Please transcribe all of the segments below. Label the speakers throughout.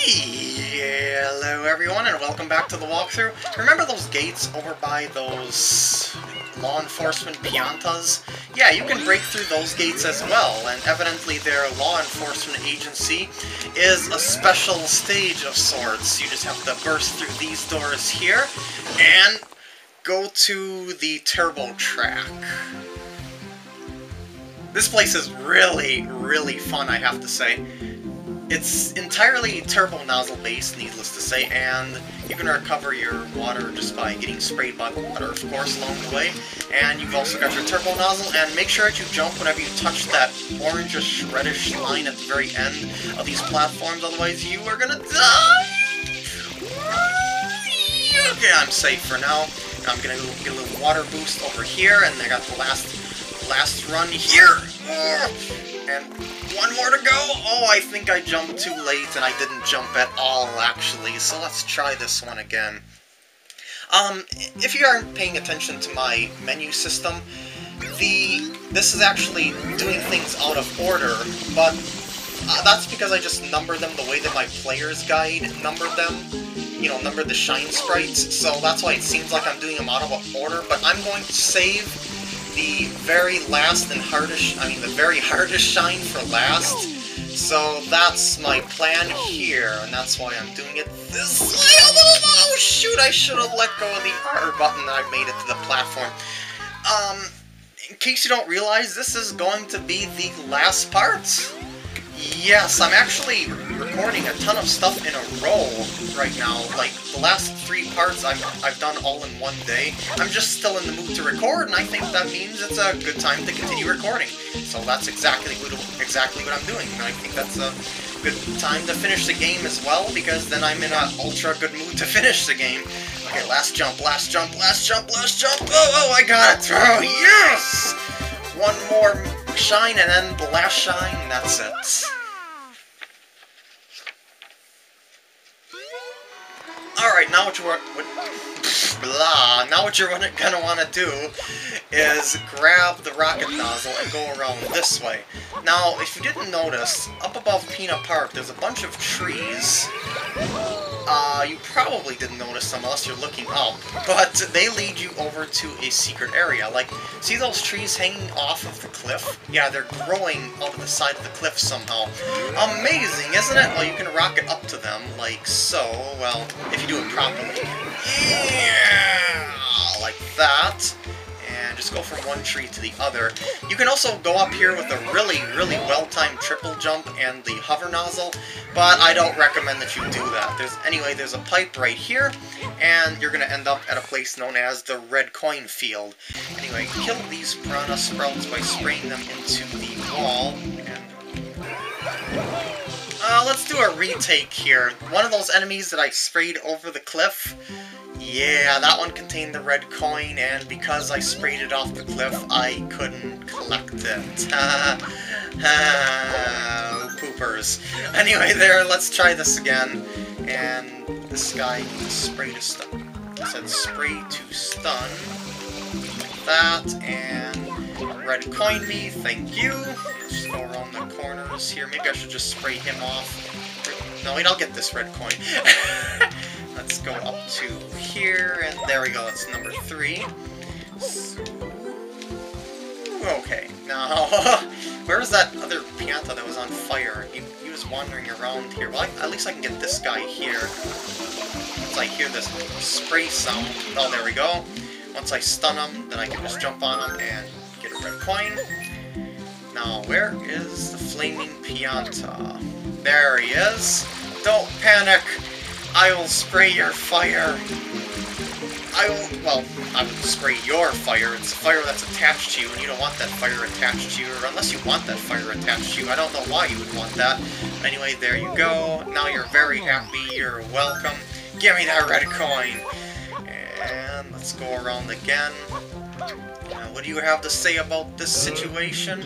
Speaker 1: Hello everyone and welcome back to the walkthrough. Remember those gates over by those law enforcement piantas? Yeah, you can break through those gates as well, and evidently their law enforcement agency is a special stage of sorts. You just have to burst through these doors here and go to the turbo track. This place is really, really fun, I have to say. It's entirely turbo nozzle based, needless to say, and you can recover your water just by getting sprayed by the water, of course, along the way. And you've also got your turbo nozzle, and make sure that you jump whenever you touch that orangish, reddish line at the very end of these platforms, otherwise you are gonna die! Okay, I'm safe for now. I'm gonna get a little water boost over here, and I got the last run here! And one more to go! Oh, I think I jumped too late, and I didn't jump at all, actually, so let's try this one again. If you aren't paying attention to my menu system, this is actually doing things out of order, but that's because I just number them the way that my player's guide numbered them. You know, numbered the shine sprites, so that's why it seems like I'm doing them out of order, but I'm going to save the very last and the very hardest shine for last. So that's my plan here, and that's why I'm doing it this way. Oh shoot, I should have let go of the R button and I made it to the platform. In case you don't realize, this is going to be the last part. Yes, I'm actually recording a ton of stuff in a row right now. Like, the last 3 parts I've done all in one day. I'm just still in the mood to record, and I think that means it's a good time to continue recording. So that's exactly what I'm doing, and I think that's a good time to finish the game as well, because then I'm in an ultra good mood to finish the game. Okay, last jump, last jump, last jump, last jump! Oh, I got it! Oh, yes! One more shine, and then the last shine, and that's it. Alright, now what you're gonna want to do is grab the rocket nozzle and go around this way. Now, if you didn't notice, up above Peanut Park, there's a bunch of trees. You probably didn't notice them unless you're looking up, but they lead you over to a secret area. Like, see those trees hanging off of the cliff? Yeah, they're growing out of the side of the cliff somehow. Amazing, isn't it? Well, you can rocket up to them, like so. Well, if you do it properly. Yeah! Like that. And just go from one tree to the other. You can also go up here with a really, really well-timed triple jump and the hover nozzle, but I don't recommend that you do that. There's a pipe right here, and you're going to end up at a place known as the Red Coin Field. Anyway, kill these piranha sprouts by spraying them into the wall. And let's do a retake here. One of those enemies that I sprayed over the cliff, yeah, that one contained the red coin, and because I sprayed it off the cliff, I couldn't collect it. Poopers. Anyway, let's try this again. And this guy sprayed to stun. It said spray to stun. That, and red coin me, thank you. Just go around the corners here. Maybe I should just spray him off. No, wait, I'll get this red coin. Let's go up to here, and there we go, that's number 3. Okay, now, where's that other pianta that was on fire? He was wandering around here. Well, at least I can get this guy here. Once I hear this spray sound, oh, there we go. Once I stun him, then I can just jump on him and get a red coin. Now, where is the flaming pianta? There he is. Don't panic! I will spray your fire. I will spray your fire. It's fire that's attached to you, and you don't want that fire attached to you, or unless you want that fire attached to you. I don't know why you would want that. But anyway, there you go. Now you're very happy. You're welcome. Give me that red coin. And let's go around again. What do you have to say about this situation?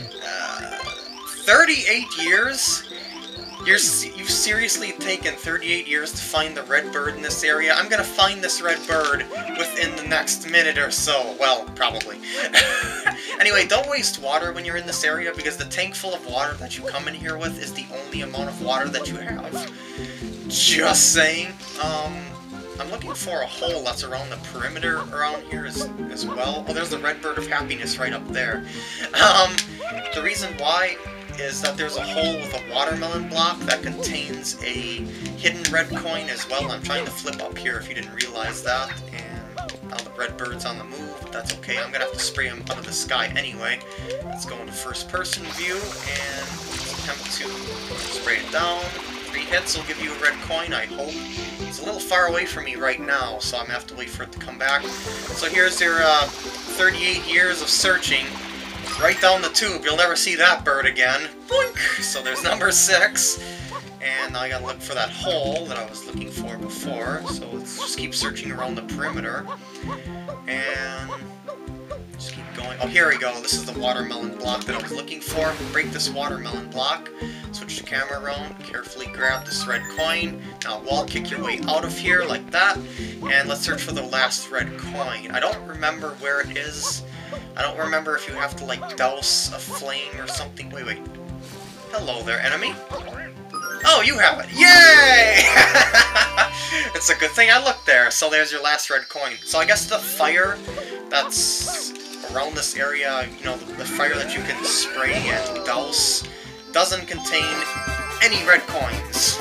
Speaker 1: 38 years? You've seriously taken 38 years to find the red bird in this area? I'm gonna find this red bird within the next minute or so. Well, probably. Anyway, don't waste water when you're in this area, because the tank full of water that you come in here with is the only amount of water that you have. Just saying. I'm looking for a hole that's around the perimeter around here as well. Oh, there's the red bird of happiness right up there. The reason why is that there's a hole with a watermelon block that contains a hidden red coin as well. I'm trying to flip up here if you didn't realize that. And now the red bird's on the move, but that's okay. I'm gonna have to spray him out of the sky anyway. Let's go into first person view and attempt to spray it down. 3 hits will give you a red coin, I hope. It's a little far away from me right now, so I'm gonna have to wait for it to come back. So here's your 38 years of searching. Right down the tube, you'll never see that bird again. Boink! So there's number 6. And now I gotta look for that hole that I was looking for before. So let's just keep searching around the perimeter. And just keep going. Oh, here we go. This is the watermelon block that I was looking for. Break this watermelon block. Switch the camera around. Carefully grab this red coin. Now wall kick your way out of here like that. And let's search for the last red coin. I don't remember where it is. I don't remember if you have to, like, douse a flame or something. Wait. Hello there, enemy. Oh, you have it. Yay! It's a good thing I looked there. So there's your last red coin. So I guess the fire that's around this area, you know, the fire that you can spray and douse, doesn't contain any red coins.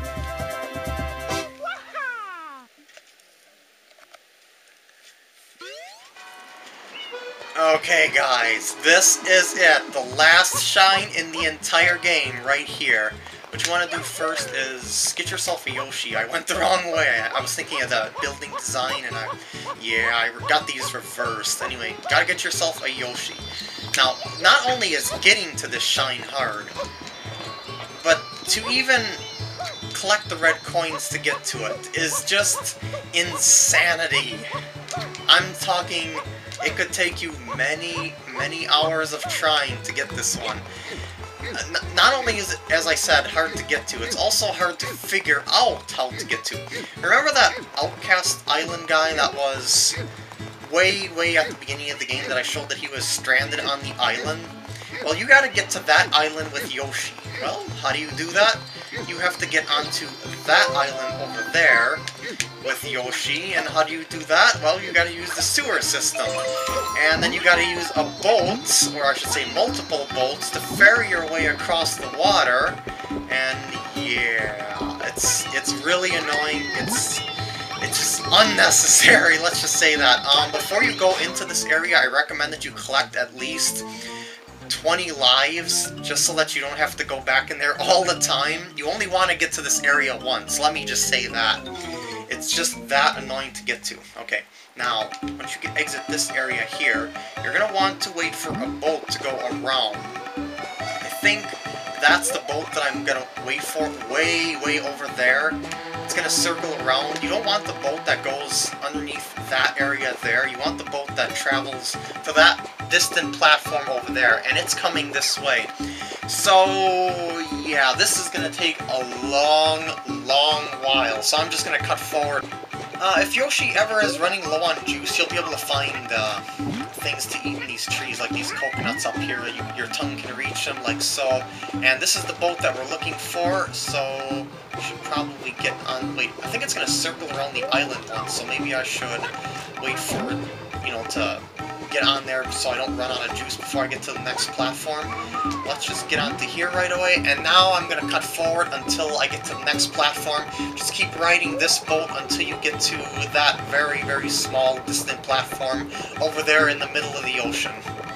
Speaker 1: Okay guys, this is it. The last shine in the entire game right here. What you want to do first is get yourself a Yoshi. I went the wrong way. I was thinking of the building design and I got these reversed. Anyway, gotta get yourself a Yoshi. Now, not only is getting to this shine hard, but to even collect the red coins to get to it is just insanity. I'm talking, it could take you many hours of trying to get this one. Not only is it, as I said, hard to get to, it's also hard to figure out how to get to. Remember that Outcast Island guy that was way at the beginning of the game that I showed that he was stranded on the island? Well, you gotta get to that island with Yoshi. Well, how do you do that? You have to get onto that island over there with Yoshi, and how do you do that? Well, you gotta use the sewer system. And then you gotta use a boat, or I should say multiple boats, to ferry your way across the water. And yeah, it's really annoying. It's just unnecessary, let's just say that. Before you go into this area, I recommend that you collect at least 20 lives, just so that you don't have to go back in there all the time. You only want to get to this area once, let me just say that. It's just that annoying to get to. Okay, now, once you exit this area here, you're going to want to wait for a boat to go around. I think that's the boat that I'm going to wait for way over there. It's going to circle around. You don't want the boat that goes underneath that area there. You want the boat that travels to that distant platform over there, and it's coming this way. So, yeah, this is going to take a long while, so I'm just going to cut forward. If Yoshi ever is running low on juice, you'll be able to find things to eat in these trees, like these coconuts up here. Your tongue can reach them, like so. And this is the boat that we're looking for, so we should probably get on. Wait, I think it's going to circle around the island once, so maybe I should wait for it, you know, to get on there so I don't run out of juice before I get to the next platform. Let's just get onto here right away, and now I'm going to cut forward until I get to the next platform. Just keep riding this boat until you get to that very small distant platform over there in the middle of the ocean.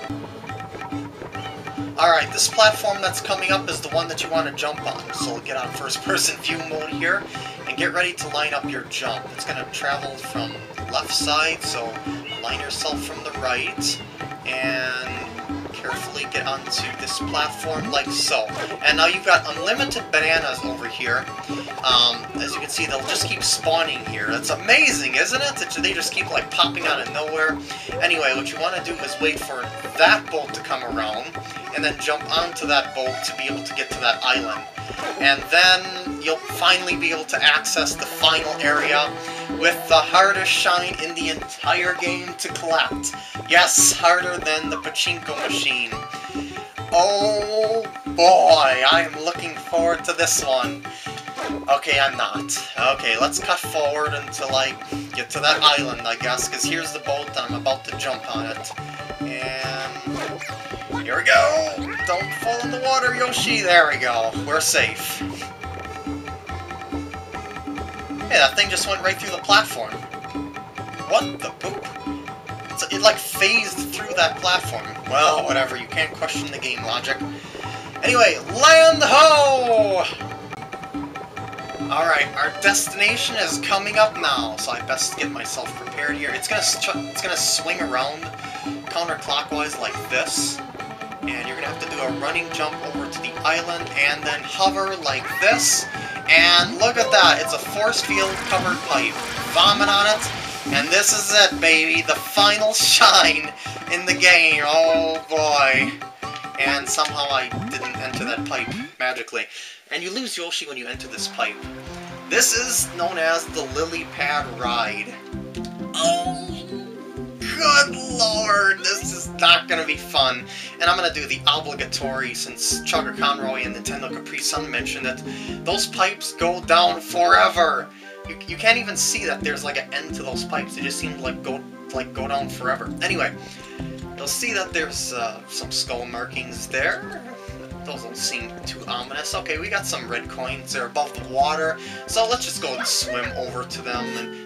Speaker 1: Alright, this platform that's coming up is the one that you want to jump on. So get on first person view mode here, and get ready to line up your jump. It's going to travel from the left side, so line yourself from the right, and carefully get onto this platform like so. And now you've got unlimited bananas over here. As you can see, they'll just keep spawning here. That's amazing, isn't it? They just keep like popping out of nowhere. Anyway, what you want to do is wait for that boat to come around, and then jump onto that boat to be able to get to that island. And then you'll finally be able to access the final area with the hardest shine in the entire game to collect. Yes, harder than the pachinko machine. Oh boy, I am looking forward to this one. Okay, I'm not. Okay, let's cut forward until I get to that island, I guess, because here's the boat and I'm about to jump on it. And here we go! Don't fall in the water, Yoshi! There we go. We're safe. Hey, that thing just went right through the platform. What the poop? It like phased through that platform. Well, whatever, you can't question the game logic. Anyway, land ho! Alright, our destination is coming up now, so I best get myself prepared here. It's gonna swing around counterclockwise like this, and you're gonna have to do a running jump over to the island, and then hover like this, and look at that, it's a force field covered pipe. Vomit on it, and this is it, baby, the final shine in the game. Oh boy. And somehow I didn't enter that pipe magically. And you lose Yoshi when you enter this pipe. This is known as the lily pad ride. Oh, good lord, this is not going to be fun. And I'm going to do the obligatory, since Chugger Conroy and Nintendo Capri Sun mentioned it, those pipes go down forever. You can't even see that there's like an end to those pipes. They just seem to go down forever. Anyway, you'll see that there's some skull markings there. Those don't seem too ominous. Okay, we got some red coins. They're above the water. So let's just go and swim over to them. And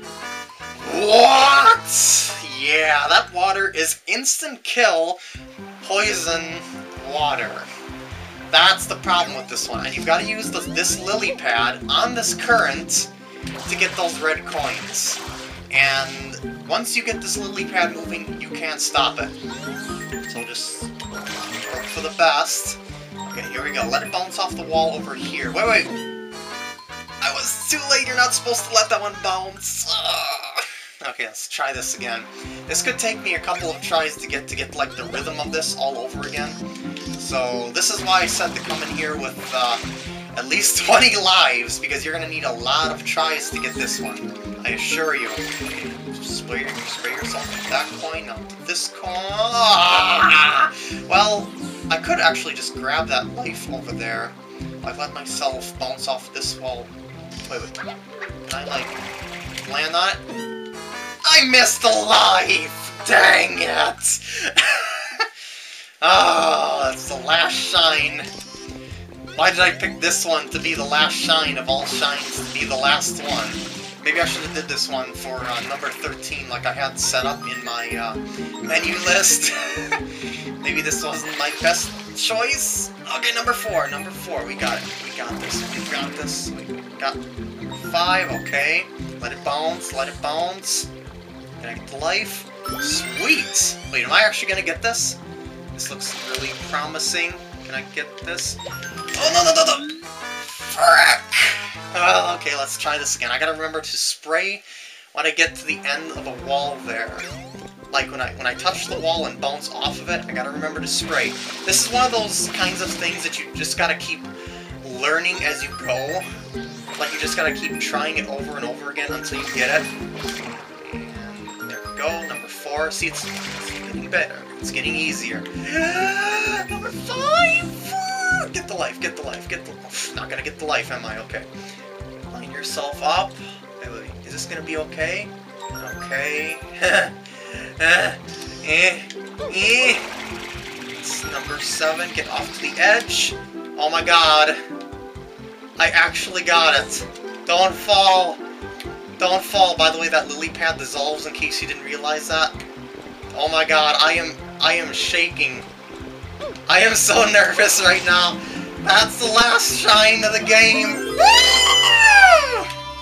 Speaker 1: what? Yeah, that water is instant kill poison water. That's the problem with this one. And you've got to use this lily pad on this current to get those red coins. And once you get this lily pad moving, you can't stop it. So just hope for the best. Okay, here we go. Let it bounce off the wall over here. Wait. I was too late. You're not supposed to let that one bounce. Okay, let's try this again. This could take me a couple of tries to get like the rhythm of this all over again. So this is why I said to come in here with at least 20 lives, because you're gonna need a lot of tries to get this one. I assure you. Okay, spray yourself with that coin, now this coin. Well, I could actually just grab that life over there. I let myself bounce off this wall. Wait. Can I, like, land on it? I missed the life! Dang it! Oh, that's the last shine. Why did I pick this one to be the last shine of all shines to be the last one? Maybe I should have did this one for number 13 like I had set up in my menu list. Maybe this wasn't my best choice. Okay, number 4, we got it. We got this. We got number 5, okay. Let it bounce. Can I get the life? Sweet! Wait, am I actually gonna get this? This looks really promising. Can I get this? Oh, no! Frick! Well, okay, let's try this again. I gotta remember to spray when I get to the end of a wall there. Like, when I touch the wall and bounce off of it, I gotta remember to spray. This is one of those kinds of things that you just gotta keep learning as you go. Like, you just gotta keep trying it over and over again until you get it. And there we go, number 4. See, it's getting better. It's getting easier. Number 5! Get the life. Not gonna get the life, am I? Okay. Line yourself up. Wait. Is this gonna be okay? Okay. It's number 7. Get off to the edge. Oh my god. I actually got it. Don't fall. Don't fall. By the way, that lily pad dissolves in case you didn't realize that. Oh my god, I am shaking. I am so nervous right now. That's the last shine of the game. Woo!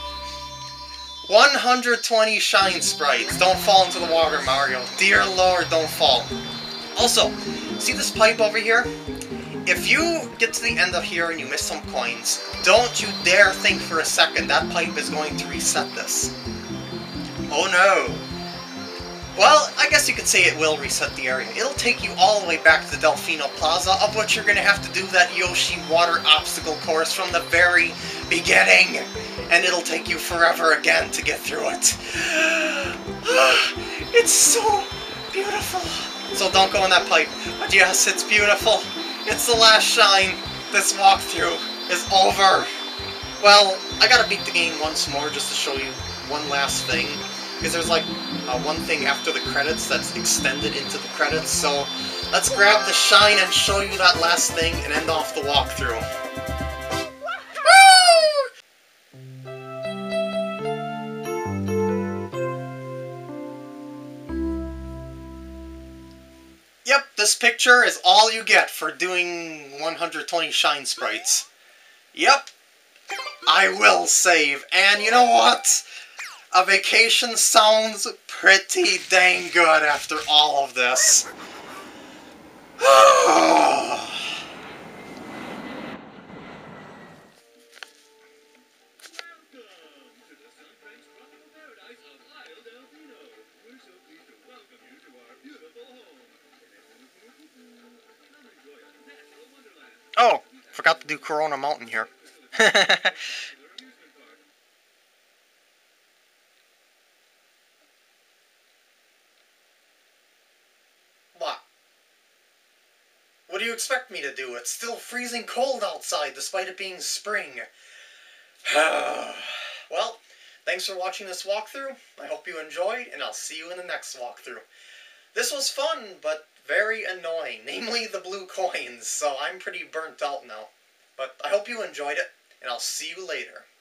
Speaker 1: 120 shine sprites. Don't fall into the water, Mario. Dear Lord, don't fall. Also, see this pipe over here? If you get to the end of here and you miss some coins, don't you dare think for a second that pipe is going to reset this. Oh no. Well, I guess you could say it will reset the area. It'll take you all the way back to Delfino Plaza, of which you're going to have to do that Yoshi water obstacle course from the very beginning. And it'll take you forever again to get through it. It's so beautiful. So don't go in that pipe. But yes, it's beautiful. It's the last shine. This walkthrough is over. Well, I gotta beat the game once more just to show you one last thing. Because there's like one thing after the credits that's extended into the credits, so let's grab the shine and show you that last thing and end off the walkthrough. Yep, this picture is all you get for doing 120 shine sprites. Yep, I will save, and you know what? A vacation sounds pretty dang good after all of this. Oh, forgot to do Corona Mountain here. What? What do you expect me to do? It's still freezing cold outside, despite it being spring. Well, thanks for watching this walkthrough. I hope you enjoyed, and I'll see you in the next walkthrough. This was fun, but very annoying, namely the blue coins, so I'm pretty burnt out now. But I hope you enjoyed it, and I'll see you later.